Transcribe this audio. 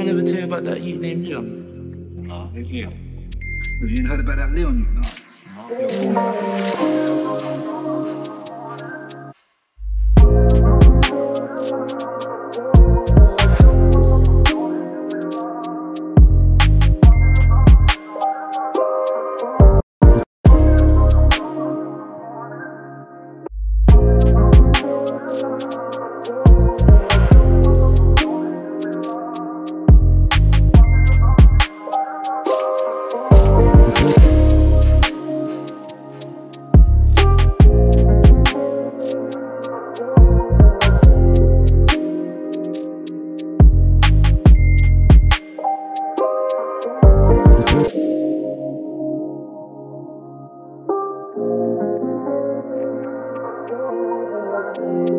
one ever tell you about that youth named Leon? Nah, who's Leon? Have you ain't heard about that Leon youth? No. Yo, go on, bro.